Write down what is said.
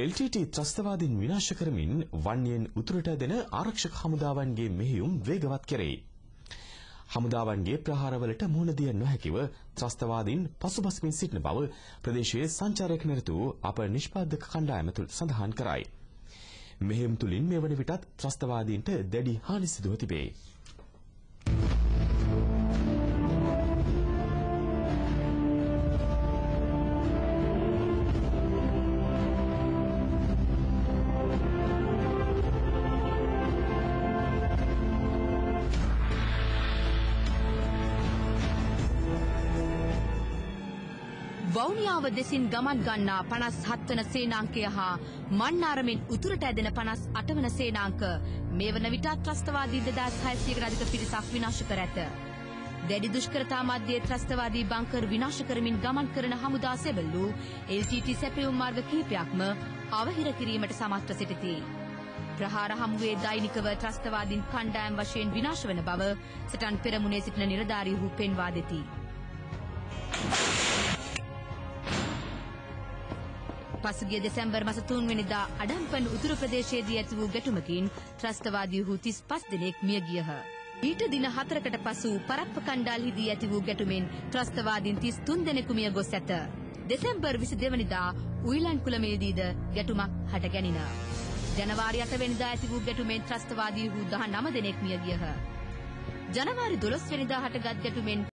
LTT ත්‍රස්තවාදීන් විනාශ කරමින් වන්නියෙන් උතුරට දෙන ආරක්ෂක හමුදාවන්ගේ මෙහෙයුම් වේගවත් කෙරේ. හමුදාවන්ගේ ප්‍රහාරවලට මුහුණ දිය නොහැකිව ත්‍රස්තවාදීන් පසුබස්මින් සිටින බව ප්‍රදේශයේ සංචාරක නිරත වූ අප නිෂ්පාදක කණ්ඩායම තුළ සඳහන් කරයි. මෙහෙයුම් තුලින් මේ වන විටත් ත්‍රස්තවාදීන්ට දැඩි හානි සිදුව තිබේ. වවුනියාව දෙසින් ගමන් ගන්නා 57 වන සේනාංකය හා මන්නාරමෙන් උතුරට ඇදෙන 58 වන සේනාංක මේ වන විට ත්‍රස්තවාදී 2600කට අධික පිරිසක් විනාශ කර ඇත. දැඩි දුෂ්කරතා මැද්දේ ත්‍රස්තවාදී බංකර් විනාශ කරමින් ගමන් කරන හමුදා සෙබළු LTT සැපයුම් මාර්ග කිහිපයක්ම අවහිර කිරීමට සමත්ව සිටිති. ප්‍රහාර හමුවේ දෛනිකව ත්‍රස්තවාදීන් කණ්ඩායම් වශයෙන් විනාශ වන බව සටන් පෙරමුණේ සිටින නිලධාරීහු පෙන්වා දෙති. පසුගිය දෙසැම්බර් මාස 3 වෙනිදා අඩම්පන් උතුරු ප්‍රදේශයේදී ඇති වූ ගැටුමකින් ත්‍රස්තවාදීහු 35 දෙනෙක් මිය ගියහ. ඊට දින 4කට පසු පරප්ප කණ්ඩාල්හිදී ඇති වූ ගැටුමෙන් ත්‍රස්තවාදීන් 33 දෙනෙකු මිය ගොස් ඇත. දෙසැම්බර් 22 වෙනිදා උයිලන් කුලමේදීද ගැටුමක් හට ගැනින. ජනවාරි 8 වෙනිදා ඇති වූ ගැටුමෙන් ත්‍රස්තවාදීහු 19 දෙනෙක් මිය ගියහ. ජනවාරි 12 වෙනිදා හටගත් ගැටුමෙන්